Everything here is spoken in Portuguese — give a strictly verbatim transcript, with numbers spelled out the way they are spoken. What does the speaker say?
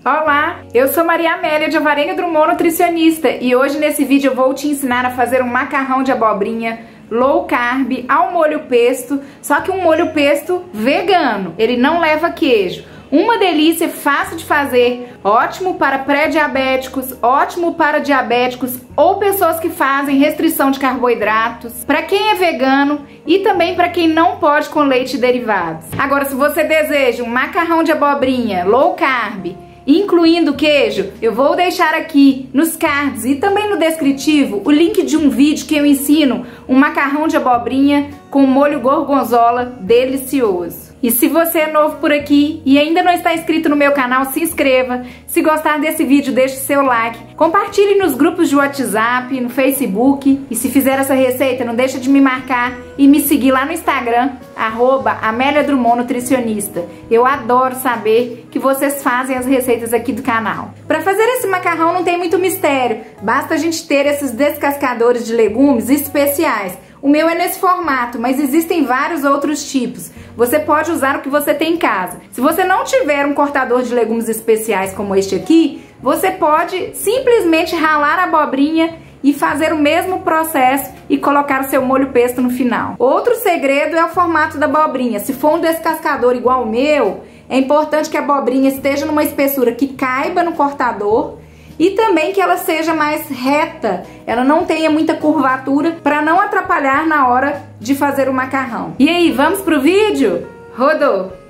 Olá, eu sou Maria Amélia de Alvarenga Drummond, nutricionista, e hoje nesse vídeo eu vou te ensinar a fazer um macarrão de abobrinha low carb ao molho pesto, só que um molho pesto vegano, ele não leva queijo. Uma delícia, fácil de fazer, ótimo para pré-diabéticos, ótimo para diabéticos ou pessoas que fazem restrição de carboidratos, para quem é vegano e também para quem não pode com leite e derivados. Agora, se você deseja um macarrão de abobrinha low carb, incluindo queijo, eu vou deixar aqui nos cards e também no descritivo o link de um vídeo que eu ensino um macarrão de abobrinha com molho gorgonzola delicioso. E se você é novo por aqui e ainda não está inscrito no meu canal, se inscreva. Se gostar desse vídeo, deixe seu like. Compartilhe nos grupos de WhatsApp, no Facebook. E se fizer essa receita, não deixa de me marcar e me seguir lá no Instagram, arroba Amélia Drummond Nutricionista. Eu adoro saber que vocês fazem as receitas aqui do canal. Para fazer esse macarrão não tem muito mistério. Basta a gente ter esses descascadores de legumes especiais. O meu é nesse formato, mas existem vários outros tipos. Você pode usar o que você tem em casa. Se você não tiver um cortador de legumes especiais como este aqui, você pode simplesmente ralar a abobrinha e fazer o mesmo processo e colocar o seu molho pesto no final. Outro segredo é o formato da abobrinha. Se for um descascador igual o meu, é importante que a abobrinha esteja numa espessura que caiba no cortador e também que ela seja mais reta, ela não tenha muita curvatura para não atrapalhar na hora de fazer o macarrão. E aí, vamos pro vídeo? Rodou!